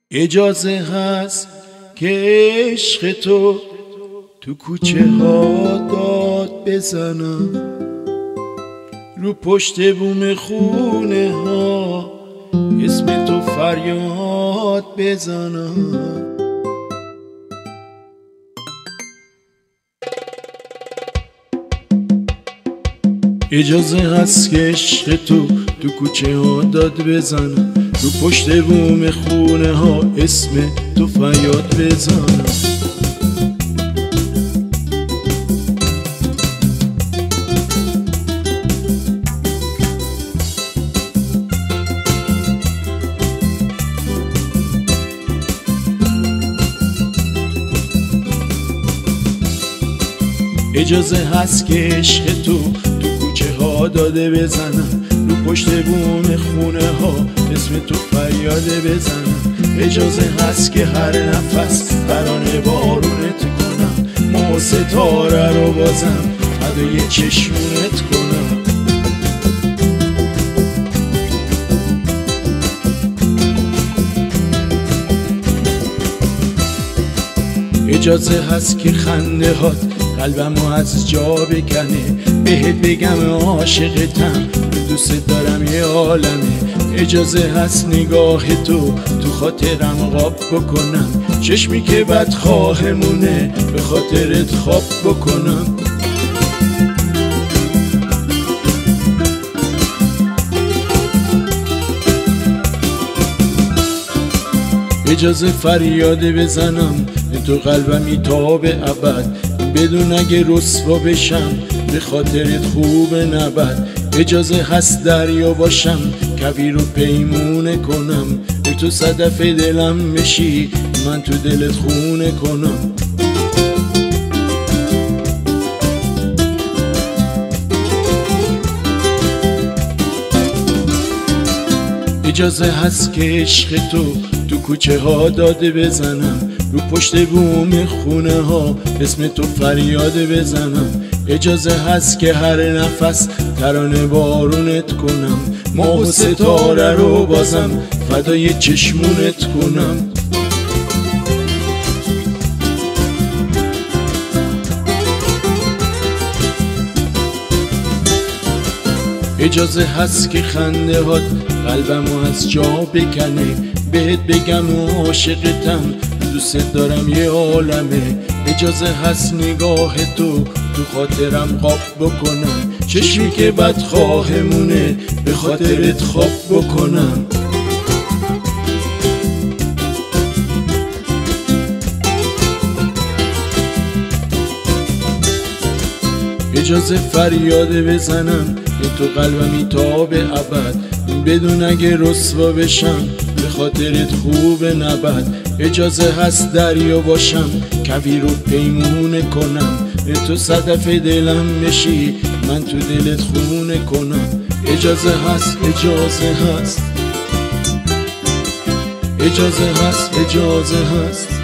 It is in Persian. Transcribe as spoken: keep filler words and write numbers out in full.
اجازه هست که عشق تو تو کوچه ها داد بزنم، رو پشت بوم خونه ها اسم تو فریاد بزنم. اجازه هست که عشق تو تو کوچه ها داد بزنم، رو پشت بوم خونه ها اسم تو فریاد بزنم. اجازه هست که عشق تو تو کوچه ها داده بزنم، رو پشت بوم خونه ها اسم تو فریاد بزنم. اجازه هست که هر نفس ترانه بارونت کنم، ماه ستاره رو بازم فدای چشمونت کنم. اجازه هست که خنده هات قلبمو از جا بکنه، بهت بگم عاشقتم، دوست دارم یه عالمه. اجازه هست نگاه تو تو خاطرم غاب بکنم، چشمی که بدخواهمونه به خاطرت خواب بکنم. اجازه فریاد بزنم تو قلبمی تا به ابد، بدون اگه رسوا بشم به خاطرت خوب نبد. اجازه هست دریا باشم کویر رو پیمونه کنم، به تو صدف دلم بشی من تو دلت خونه کنم. اجازه هست که عشق تو تو کوچه ها داده بزنم، رو پشت بوم خونه ها اسم تو فریاد بزنم. اجازه هست که هر نفس ترانه بارونت کنم، ماه و ستاره رو بازم فدای چشمونت کنم. اجازه هست که خنده هات قلبمو از جا بکنه، بهت بگم عاشقتم، دوست دارم یه عالمه. اجازه هست نگاه تو تو خاطرم خواب بکنم، چشمی که بدخواهمونه به خاطرت خواب بکنم. اجازه فریاد بزنم به تو قلبمی تا به ابد، بدون اگه رسوا بشم به خاطرت خوب نبد. اجازه هست دریا باشم کویر رو پیمونه کنم، به تو صدف دلم بشی من تو دلت خونه کنم. اجازه هست اجازه هست اجازه هست اجازه هست